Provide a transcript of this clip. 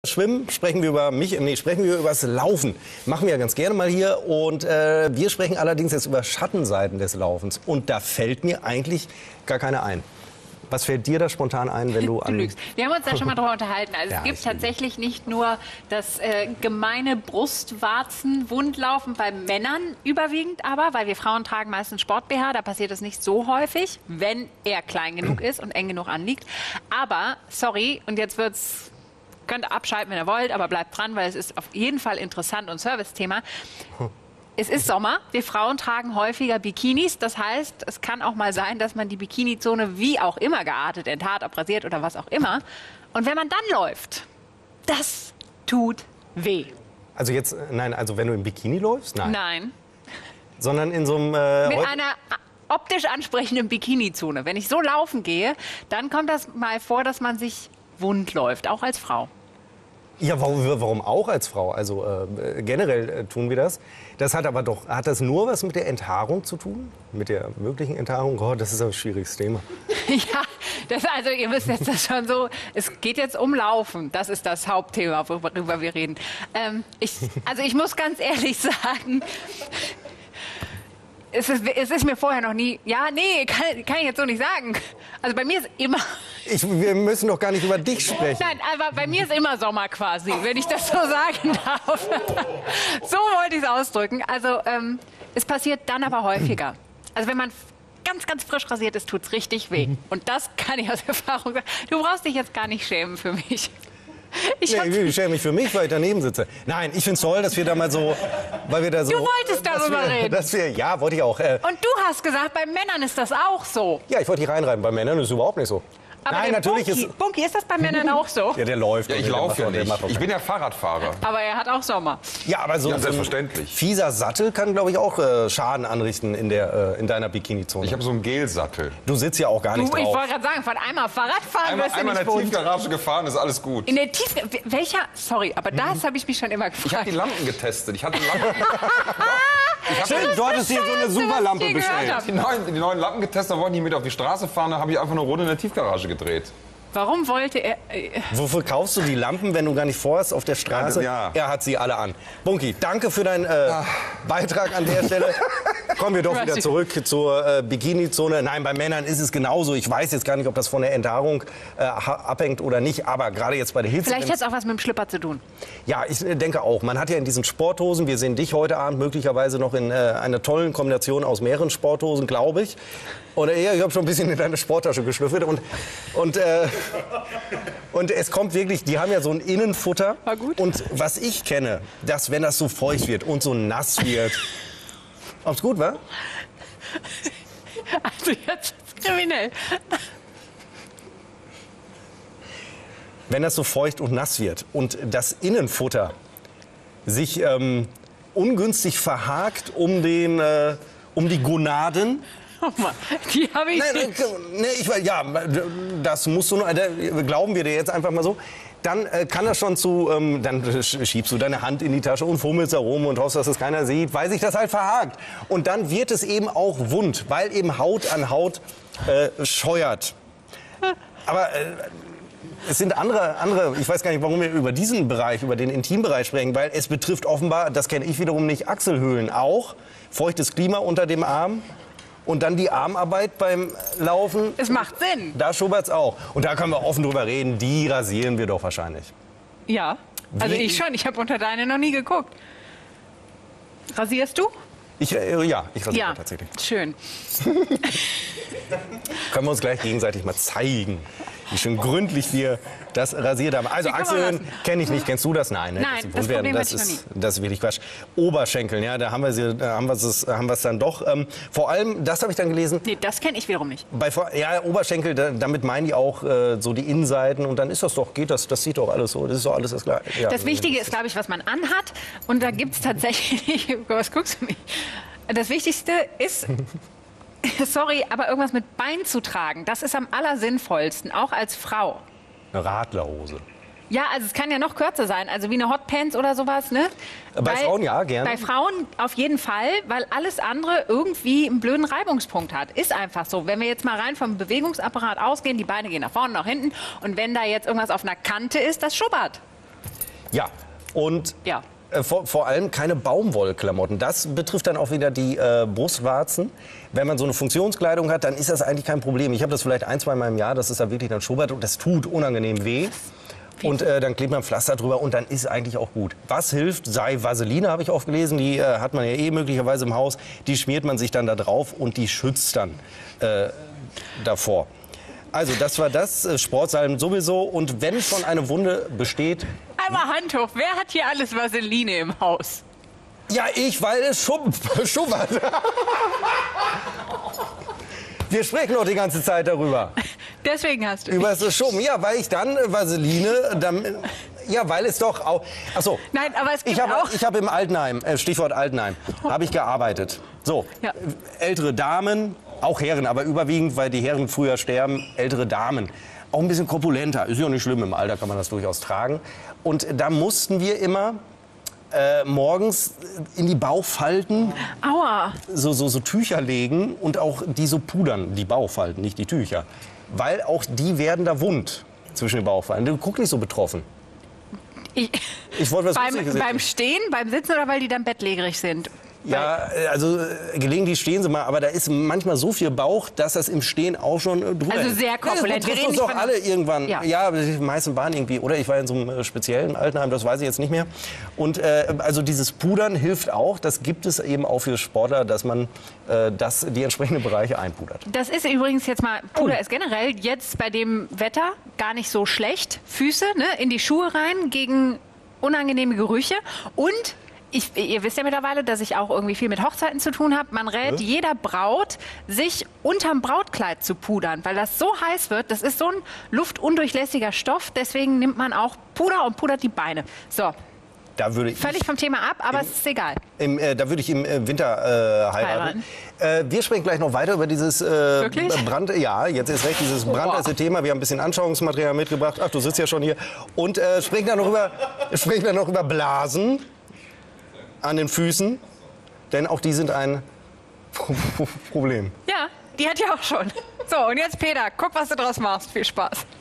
Schwimmen, sprechen wir über mich, nee, sprechen wir über das Laufen. Machen wir ja ganz gerne mal hier. Und wir sprechen allerdings jetzt über Schattenseiten des Laufens. Und da fällt mir eigentlich gar keine ein. Was fällt dir da spontan ein, wenn du an... Du lügst. Wir haben uns da schon mal drüber unterhalten. Also Ja, es gibt tatsächlich nicht nur das gemeine Brustwarzen-Wundlaufen bei Männern überwiegend, aber, weil wir Frauen tragen meistens Sport-BH, da passiert es nicht so häufig, wenn er klein genug ist und eng genug anliegt. Aber, sorry, und jetzt wird's... Könnt ihr abschalten, wenn ihr wollt, aber bleibt dran, weil es ist auf jeden Fall interessant und Service-Thema. Es ist Sommer. Wir Frauen tragen häufiger Bikinis. Das heißt, es kann auch mal sein, dass man die Bikini-Zone wie auch immer geartet, enthaart, abrasiert oder was auch immer. Und wenn man dann läuft, das tut weh. Also jetzt, nein, also wenn du im Bikini läufst? Nein. Nein. Sondern in so einem... Mit einer optisch ansprechenden Bikini-Zone. Wenn ich so laufen gehe, dann kommt das mal vor, dass man sich wund läuft, auch als Frau. Ja, warum auch als Frau? Also generell tun wir das. Das hat aber doch, hat das nur was mit der Enthaarung zu tun? Mit der möglichen Enthaarung? Oh, das ist ein schwieriges Thema. Ja, also ihr wisst jetzt das schon so, es geht jetzt um Laufen. Das ist das Hauptthema, worüber wir reden. Ich muss ganz ehrlich sagen, es ist mir vorher noch nie... Ja, nee, kann ich jetzt so nicht sagen. Also bei mir ist immer... Wir müssen doch gar nicht über dich sprechen. Nein, aber bei mir ist immer Sommer quasi, wenn ich das so sagen darf. So wollte ich es ausdrücken. Also es passiert dann aber häufiger. Also wenn man ganz, ganz frisch rasiert ist, tut es richtig weh. Und das kann ich aus Erfahrung sagen. Du brauchst dich jetzt gar nicht schämen für mich. Ich schäme mich für mich, weil ich daneben sitze. Nein, ich finde es toll, dass wir da mal so, weil wir da so... Du wolltest darüber reden. Ja, wollte ich auch. Und du hast gesagt, bei Männern ist das auch so. Ja, ich wollte dich reinreiben. Bei Männern ist es überhaupt nicht so. Aber nein, natürlich Bunky, ist das bei Männern auch so? Ja, der läuft. Ja, ich laufe ja nicht. Ich bin ja ja Fahrradfahrer. Aber er hat auch Sommer. Ja, aber so, Ja, so ein selbstverständlich. fieser Sattel kann, glaube ich, auch Schaden anrichten in deiner Bikini-Zone. Ich habe so einen Gelsattel. Du sitzt ja auch gar nicht Ich drauf. wollte gerade sagen, von einmal Fahrradfahren wirst du Einmal nicht in der wund. Tiefgarage gefahren, ist alles gut. In der Tiefgarage? Welcher? Sorry, aber das habe ich mich schon immer gefragt. Ich habe die Lampen getestet. Ich hatte Lampen. Stimmt, du hattest hier so eine Superlampe was ich gehört bestellt. habe. Die neuen Lampen getestet, da wollte ich mit auf die Straße fahren, da habe ich einfach eine Runde in der Tiefgarage gedreht. Warum wollte er... Wofür kaufst du die Lampen, wenn du gar nicht vorhast auf der Straße? Ja. Er hat sie alle an. Bunky, danke für deinen Beitrag an der Stelle. Kommen wir doch wieder zurück zur Bikini-Zone. Nein, bei Männern ist es genauso. Ich weiß jetzt gar nicht, ob das von der Enthaarung abhängt oder nicht. Aber gerade jetzt bei der Hitze... Vielleicht hat es auch was mit dem Schlüpper zu tun. Ja, ich denke auch. Man hat ja in diesen Sporthosen, wir sehen dich heute Abend möglicherweise noch in einer tollen Kombination aus mehreren Sporthosen, glaube ich. Oder eher, ich habe schon ein bisschen in deine Sporttasche geschlüpft. Und es kommt wirklich, die haben ja so ein Innenfutter. War gut. Und was ich kenne, dass wenn das so feucht wird und so nass wird... Ob's gut war? Also jetzt ist kriminell. Wenn das so feucht und nass wird und das Innenfutter sich ungünstig verhakt um die Gonaden... Oh Mann, die habe ich nicht. Ja, das musst du, glauben wir dir jetzt einfach mal so. Dann kann das schon zu, dann schiebst du deine Hand in die Tasche und fummelst da rum und hoffst, dass es keiner sieht, weil sich das halt verhakt. Und dann wird es eben auch wund, weil eben Haut an Haut scheuert. Aber es sind andere, ich weiß gar nicht, warum wir über diesen Bereich, über den Intimbereich sprechen, weil es betrifft offenbar, das kenne ich wiederum nicht, Achselhöhlen auch, feuchtes Klima unter dem Arm. Und dann die Armarbeit beim Laufen. Es macht Sinn. Da schubbert's auch. Und da können wir offen drüber reden. Die rasieren wir doch wahrscheinlich. Ja, also Wie- ich schon. Ich habe unter deine noch nie geguckt. Rasierst du? Ich rasiere tatsächlich. Schön. Können wir uns gleich gegenseitig mal zeigen, wie schön gründlich wir das rasiert haben. Also Die kann man Achseln lassen. kenne ich nicht. Kennst du das? Nein, ne? Nein, ist das Wund werden. Problem das hatte ich noch ist, das ist wirklich Quatsch. Oberschenkeln, ja, da haben wir es dann doch. Vor allem, das habe ich dann gelesen. Nee, das kenne ich wiederum nicht. Ja, Oberschenkel, damit meinen die auch so die Innenseiten und dann ist das doch, das sieht doch alles so, das ist doch alles das Gleiche. Ja. Das Wichtige ist, glaube ich, was man anhat. Und da gibt es tatsächlich... Was guckst du mich? Das Wichtigste ist... Sorry, aber irgendwas mit Bein zu tragen, das ist am allersinnvollsten, auch als Frau. Eine Radlerhose. Ja, also es kann ja noch kürzer sein, also wie eine Hotpants oder sowas, ne? Bei Frauen ja, gerne. Bei Frauen auf jeden Fall, weil alles andere irgendwie einen blöden Reibungspunkt hat. Ist einfach so. Wenn wir jetzt mal rein vom Bewegungsapparat ausgehen, die Beine gehen nach vorne, nach hinten und wenn da jetzt irgendwas auf einer Kante ist, das schubbert. Ja, und Ja. vor allem keine Baumwollklamotten. Das betrifft dann auch wieder die Brustwarzen. Wenn man so eine Funktionskleidung hat, dann ist das eigentlich kein Problem. Ich habe das vielleicht 1-2 Mal im Jahr, das ist da wirklich dann schubbert und das tut unangenehm weh. Und dann klebt man Pflaster drüber und dann ist eigentlich auch gut. Was hilft? Sei Vaseline, habe ich oft gelesen. Die hat man ja möglicherweise im Haus. Die schmiert man sich dann da drauf und die schützt dann davor. Also das war das, Sportsalben sowieso. Und wenn schon eine Wunde besteht... Einmal Hand hoch. Wer hat hier alles Vaseline im Haus? Ja, ich, weil es schubbert. Wir sprechen noch die ganze Zeit darüber. Deswegen hast du. Über das Schubben. Ja, weil ich dann Vaseline... ja, weil es doch auch... Ach so. Nein, aber es gibt auch... Ich habe im Altenheim, Stichwort Altenheim, habe ich gearbeitet. So, Ja. Ältere Damen, auch Herren, aber überwiegend, weil die Herren früher sterben, ältere Damen. Auch ein bisschen korpulenter, ist ja nicht schlimm, im Alter kann man das durchaus tragen. Und da mussten wir immer morgens in die Bauchfalten Aua. so Tücher legen und auch die so pudern, die Bauchfalten, nicht die Tücher. Weil auch die werden da wund zwischen den Bauchfalten. Du guckst nicht so betroffen. Ich wollte was Lustiges erzählen. Beim Stehen, beim Sitzen oder weil die dann bettlägerig sind? Ja, also gelegentlich stehen sie mal, aber da ist manchmal so viel Bauch, dass das im Stehen auch schon drüber Also ist. sehr korpulent. Das Wir betrifft reden uns nicht doch von- alle irgendwann. Ja. Ja, aber die meisten waren irgendwie, oder ich war in so einem speziellen Altenheim, das weiß ich jetzt nicht mehr. Und also dieses Pudern hilft auch, das gibt es eben auch für Sportler, dass man die entsprechenden Bereiche einpudert. Das ist übrigens jetzt mal, Puder ist generell jetzt bei dem Wetter gar nicht so schlecht. Füße in die Schuhe rein gegen unangenehme Gerüche und ihr wisst ja mittlerweile, dass ich auch irgendwie viel mit Hochzeiten zu tun habe. Man rät jeder Braut, sich unterm Brautkleid zu pudern, weil das so heiß wird. Das ist so ein luftundurchlässiger Stoff. Deswegen nimmt man auch Puder und pudert die Beine. So, Da würde ich, völlig vom Thema ab, aber es ist egal. da würde ich im Winter heiraten. Wir sprechen gleich noch weiter über dieses Wirklich? Ja, jetzt ist recht, dieses brandheiße Thema. Wir haben ein bisschen Anschauungsmaterial mitgebracht. Ach, du sitzt ja schon hier. Und sprechen dann noch über Blasen an den Füßen, denn auch die sind ein Problem. Ja, die hat ja auch schon. So, und jetzt Peter, guck, was du draus machst. Viel Spaß.